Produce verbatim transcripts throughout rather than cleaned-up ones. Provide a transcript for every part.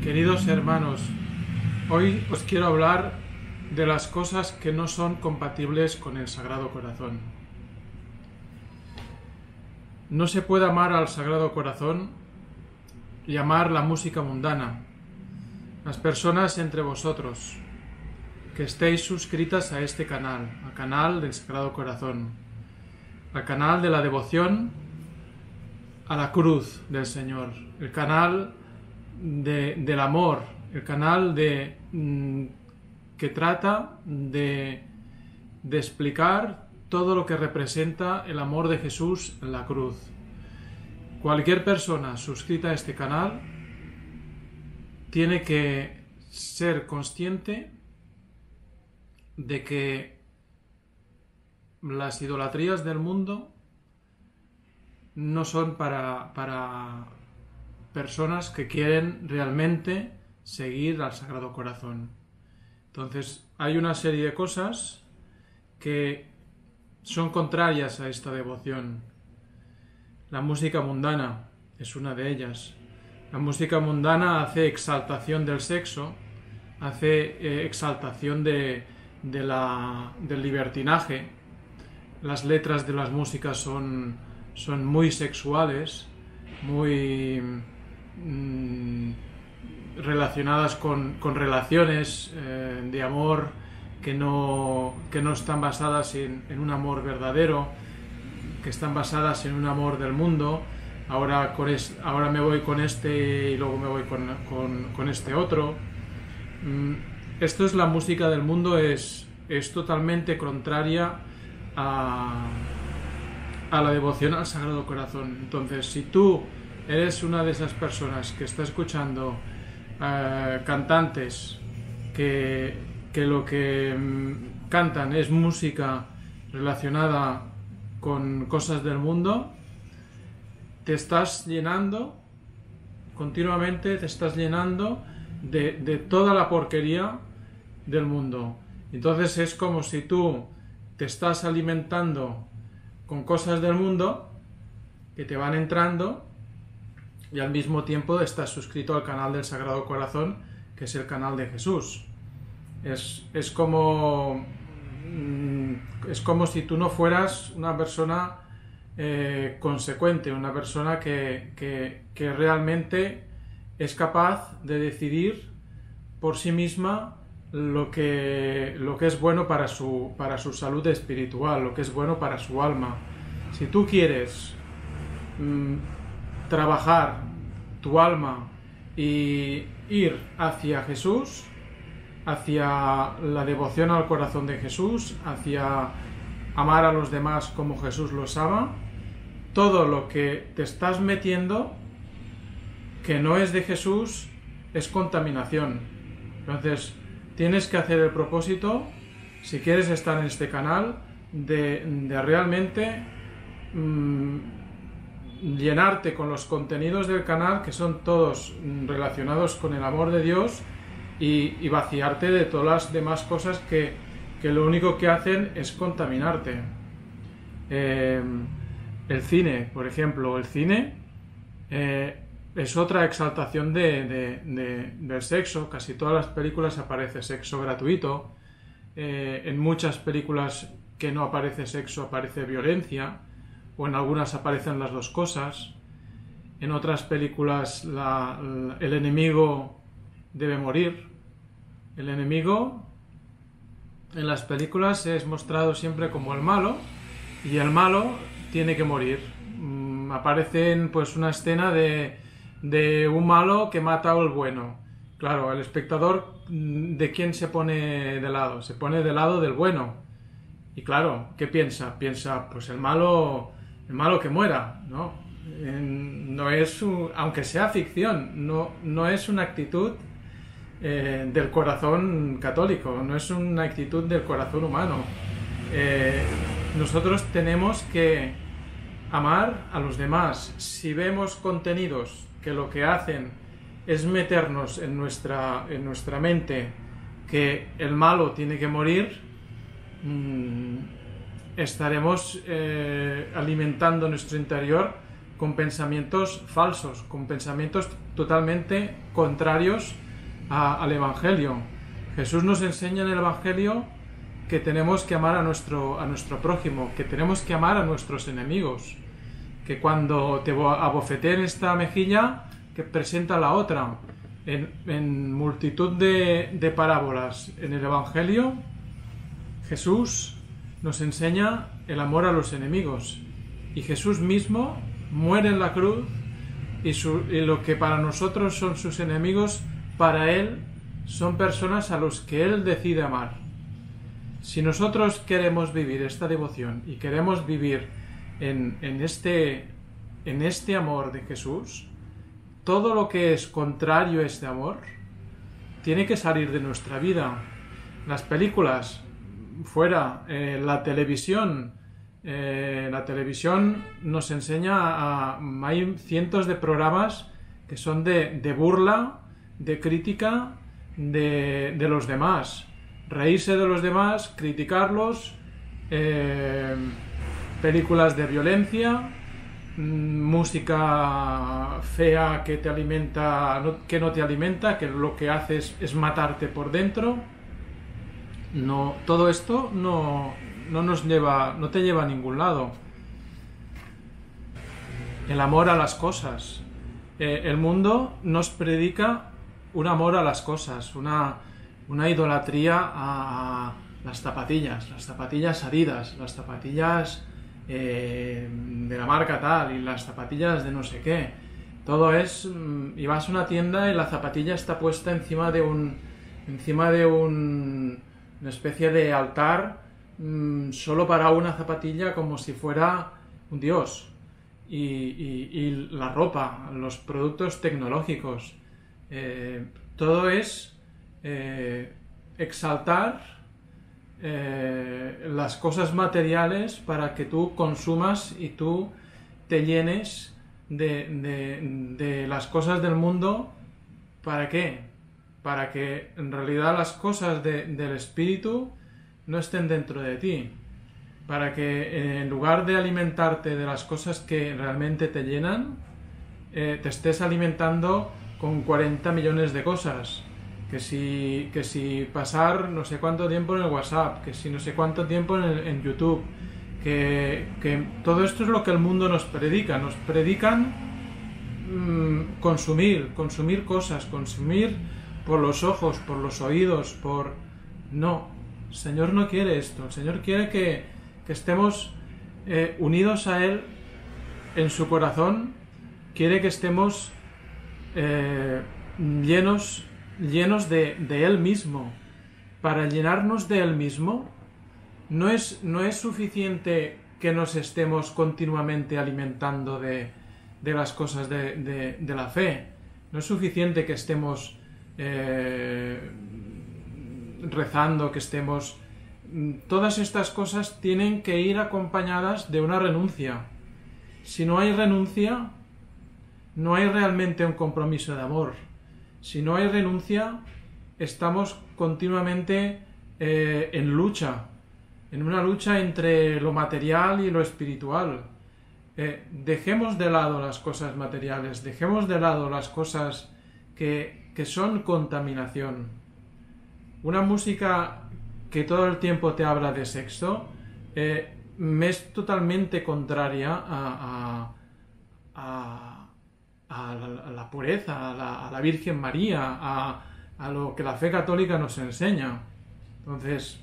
Queridos hermanos, hoy os quiero hablar de las cosas que no son compatibles con el Sagrado Corazón. No se puede amar al Sagrado Corazón y amar la música mundana. Las personas entre vosotros que estéis suscritas a este canal, al canal del Sagrado Corazón, al canal de la devoción a la cruz del Señor, el canal de, del amor, el canal de, mm, que trata de, de explicar todo lo que representa el amor de Jesús en la cruz. Cualquier persona suscrita a este canal tiene que ser consciente de que las idolatrías del mundo no son para, para personas que quieren realmente seguir al Sagrado Corazón. Entonces, hay una serie de cosas que son contrarias a esta devoción. La música mundana es una de ellas. La música mundana hace exaltación del sexo, hace eh, exaltación de, de la, del libertinaje. Las letras de las músicas son, son muy sexuales, muy mmm, relacionadas con, con relaciones eh, de amor que no, que no están basadas en, en un amor verdadero, que están basadas en un amor del mundo. Ahora, con es, ahora me voy con este y luego me voy con, con, con este otro. Mm, esto es la música del mundo, es, es totalmente contraria a, a la devoción al Sagrado Corazón. Entonces, si tú eres una de esas personas que está escuchando eh, cantantes que, que lo que mm, cantan es música relacionada con cosas del mundo, te estás llenando continuamente, te estás llenando de, de toda la porquería del mundo. Entonces es como si tú te estás alimentando con cosas del mundo que te van entrando y al mismo tiempo estás suscrito al canal del Sagrado Corazón, que es el canal de Jesús. Es, es como es como si tú no fueras una persona eh, consecuente, una persona que, que, que realmente es capaz de decidir por sí misma lo que, lo que es bueno para su, para su salud espiritual, lo que es bueno para su alma. Si tú quieres mmm, trabajar tu alma y ir hacia Jesús, hacia la devoción al corazón de Jesús, hacia amar a los demás como Jesús los ama, todo lo que te estás metiendo que no es de Jesús es contaminación. Entonces tienes que hacer el propósito, si quieres estar en este canal, de, de realmente mmm, llenarte con los contenidos del canal, que son todos relacionados con el amor de Dios, y, y vaciarte de todas las demás cosas que, que lo único que hacen es contaminarte. Eh, el cine, por ejemplo, el cine eh, es otra exaltación de, de, de, del sexo. Casi todas las películas aparece sexo gratuito. Eh, en muchas películas que no aparece sexo aparece violencia, o en algunas aparecen las dos cosas. En otras películas la, la, el enemigo debe morir. El enemigo en las películas es mostrado siempre como el malo, y el malo tiene que morir. Mm, aparece pues una escena de, de un malo que mata al bueno. Claro, el espectador, ¿de quién se pone de lado? Se pone del lado del bueno. Y claro, ¿qué piensa? Piensa, pues el malo, el malo que muera, ¿no? No es un, aunque sea ficción, no, no es una actitud eh, del corazón católico, no es una actitud del corazón humano. Eh, nosotros tenemos que amar a los demás. Si vemos contenidos que lo que hacen es meternos en nuestra, en nuestra mente que el malo tiene que morir, mmm, estaremos eh, alimentando nuestro interior con pensamientos falsos, con pensamientos totalmente contrarios a, al Evangelio. Jesús nos enseña en el Evangelio que tenemos que amar a nuestro, a nuestro prójimo, que tenemos que amar a nuestros enemigos, que cuando te abofeteen esta mejilla, que presenta la otra. En, en multitud de, de parábolas en el Evangelio, Jesús nos enseña el amor a los enemigos, y Jesús mismo muere en la cruz, y, su, y lo que para nosotros son sus enemigos, para Él son personas a los que Él decide amar. Si nosotros queremos vivir esta devoción y queremos vivir en, en, este, en este amor de Jesús, todo lo que es contrario a este amor tiene que salir de nuestra vida. Las películas, fuera, eh, la televisión, eh, la televisión nos enseña a, a... hay cientos de programas que son de, de burla, de crítica de, de los demás. Reírse de los demás, criticarlos, eh, películas de violencia, música fea que te alimenta, no, que no te alimenta, que lo que hace es, es matarte por dentro. No, todo esto no, no nos lleva, no te lleva a ningún lado. El amor a las cosas. Eh, el mundo nos predica un amor a las cosas, una, una idolatría a, a las zapatillas, las zapatillas Adidas, las zapatillas Eh, de la marca tal, y las zapatillas de no sé qué. Todo es, y vas a una tienda y la zapatilla está puesta encima de un encima de un una especie de altar, mmm, solo para una zapatilla, como si fuera un dios. Y, y, y la ropa, los productos tecnológicos, eh, todo es eh, exaltar Eh, las cosas materiales para que tú consumas y tú te llenes de, de, de las cosas del mundo. ¿Para qué? Para que en realidad las cosas de, del espíritu no estén dentro de ti, para que en lugar de alimentarte de las cosas que realmente te llenan, eh, te estés alimentando con cuarenta millones de cosas. Que si, que si pasar no sé cuánto tiempo en el WhatsApp, que si no sé cuánto tiempo en, el, en YouTube, que, que todo esto es lo que el mundo nos predica. Nos predican mmm, consumir, consumir cosas, consumir por los ojos, por los oídos, por... No, el Señor no quiere esto. El Señor quiere que, que estemos eh, unidos a Él en su corazón. Quiere que estemos eh, llenos llenos de, de Él mismo. Para llenarnos de Él mismo no es, no es suficiente que nos estemos continuamente alimentando de, de las cosas de, de, de la fe. No es suficiente que estemos eh, rezando, que estemos... Todas estas cosas tienen que ir acompañadas de una renuncia. Si no hay renuncia, no hay realmente un compromiso de amor. Si no hay renuncia, estamos continuamente eh, en lucha, en una lucha entre lo material y lo espiritual. Eh, dejemos de lado las cosas materiales, dejemos de lado las cosas que, que son contaminación. Una música que todo el tiempo te habla de sexo eh, me es totalmente contraria a... a, a A la, a la pureza, a la, a la Virgen María, a, a lo que la fe católica nos enseña. Entonces,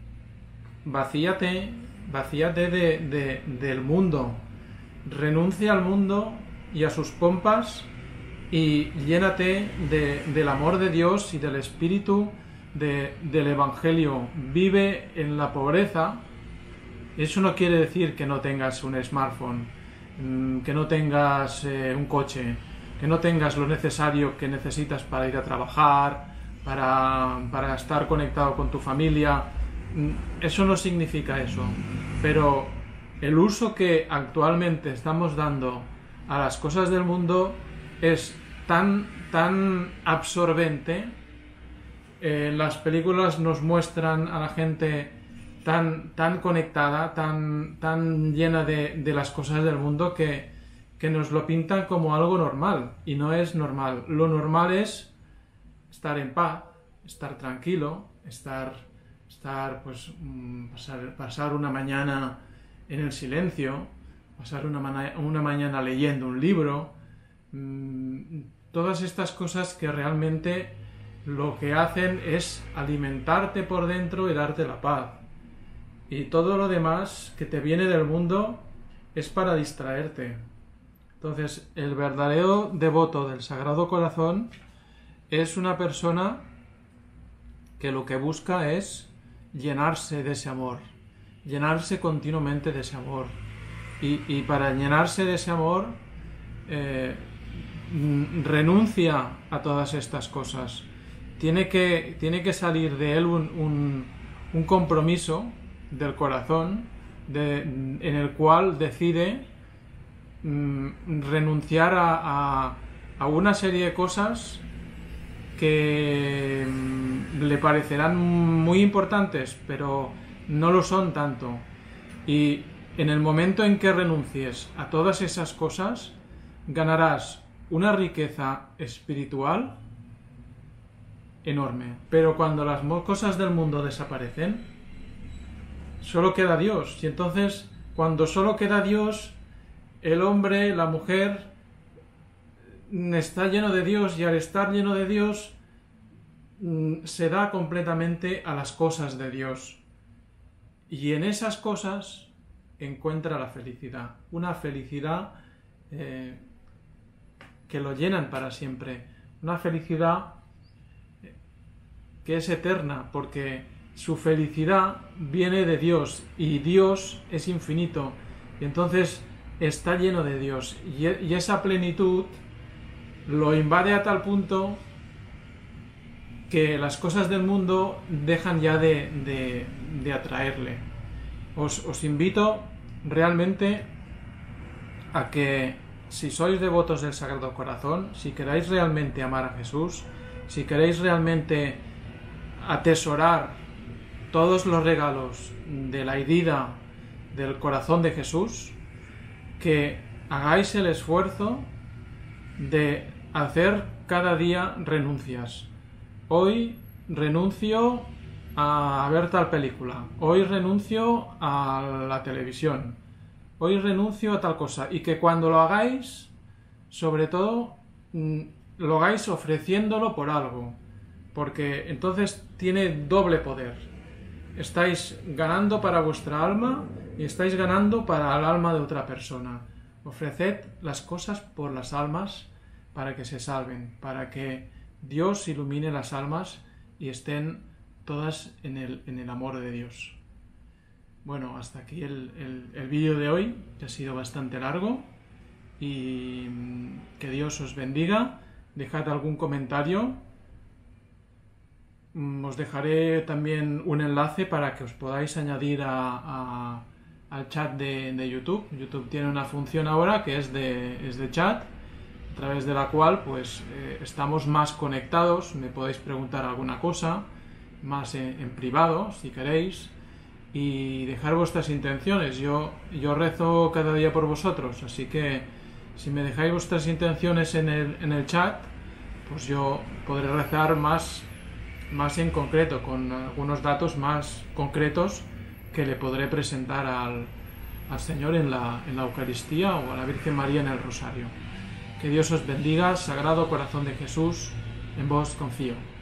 vacíate, vacíate de, de, del mundo, renuncia al mundo y a sus pompas y llénate de, del amor de Dios y del Espíritu de, del Evangelio. Vive en la pobreza. Eso no quiere decir que no tengas un smartphone, que no tengas eh, un coche, que no tengas lo necesario que necesitas para ir a trabajar, para, para estar conectado con tu familia. Eso no significa eso. Pero el uso que actualmente estamos dando a las cosas del mundo es tan, tan absorbente. Eh, las películas nos muestran a la gente tan, tan conectada, tan, tan llena de, de las cosas del mundo que, que nos lo pintan como algo normal, y no es normal. Lo normal es estar en paz, estar tranquilo, estar, estar pues, pasar, pasar una mañana en el silencio, pasar una, ma una mañana leyendo un libro, mmm, todas estas cosas que realmente lo que hacen es alimentarte por dentro y darte la paz. Y todo lo demás que te viene del mundo es para distraerte. Entonces, el verdadero devoto del Sagrado Corazón es una persona que lo que busca es llenarse de ese amor, llenarse continuamente de ese amor. Y, y para llenarse de ese amor, eh, renuncia a todas estas cosas. Tiene que, tiene que salir de él un, un, un compromiso del corazón de, en el cual decide mm, renunciar a, a, a una serie de cosas que mm, le parecerán muy importantes, pero no lo son tanto. Y en el momento en que renuncies a todas esas cosas, ganarás una riqueza espiritual enorme. Pero cuando las cosas del mundo desaparecen, solo queda Dios. Y entonces, cuando solo queda Dios, el hombre, la mujer, está lleno de Dios, y al estar lleno de Dios, se da completamente a las cosas de Dios. Y en esas cosas encuentra la felicidad. Una felicidad eh, que lo llenan para siempre. Una felicidad que es eterna, porque su felicidad viene de Dios, y Dios es infinito, y entonces está lleno de Dios, y, y esa plenitud lo invade a tal punto que las cosas del mundo dejan ya de, de, de atraerle. Os, os invito realmente a que, si sois devotos del Sagrado Corazón, si queréis realmente amar a Jesús, si queréis realmente atesorar todos los regalos de la herida del corazón de Jesús, que hagáis el esfuerzo de hacer cada día renuncias. Hoy renuncio a ver tal película, hoy renuncio a la televisión, hoy renuncio a tal cosa, y que cuando lo hagáis, sobre todo, lo hagáis ofreciéndolo por algo, porque entonces tiene doble poder. Estáis ganando para vuestra alma y estáis ganando para el alma de otra persona. Ofreced las cosas por las almas para que se salven, para que Dios ilumine las almas y estén todas en el, en el amor de Dios. Bueno, hasta aquí el, el, el vídeo de hoy, que ha sido bastante largo, y que Dios os bendiga. Dejad algún comentario. Os dejaré también un enlace para que os podáis añadir a, a, al chat de, de YouTube. YouTube tiene una función ahora que es de, es de chat, a través de la cual pues eh, estamos más conectados. Me podéis preguntar alguna cosa más en, en privado, si queréis, y dejar vuestras intenciones. Yo, yo rezo cada día por vosotros, así que si me dejáis vuestras intenciones en el, en el chat, pues yo podré rezar más, más en concreto, con algunos datos más concretos que le podré presentar al, al Señor en la, en la Eucaristía, o a la Virgen María en el Rosario. Que Dios os bendiga. Sagrado Corazón de Jesús, en vos confío.